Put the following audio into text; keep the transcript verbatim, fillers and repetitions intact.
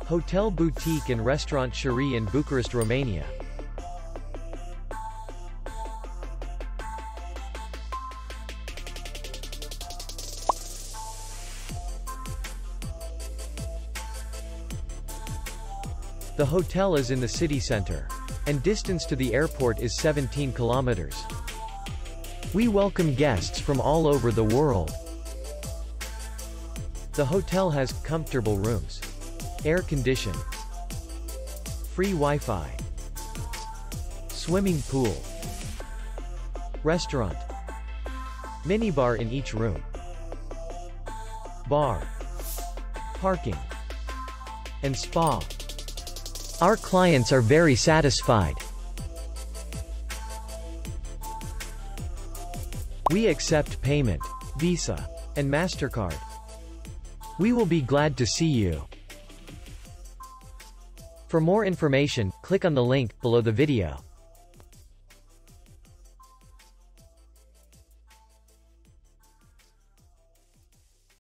Hotel Boutique and Restaurant Cherie in Bucharest, Romania. The hotel is in the city center, and distance to the airport is seventeen kilometers. We welcome guests from all over the world. The hotel has comfortable rooms, air condition, free Wi-Fi, swimming pool, restaurant, minibar in each room, bar, parking, and spa. Our clients are very satisfied. We accept payment, Visa, and MasterCard. We will be glad to see you. For more information, click on the link below the video.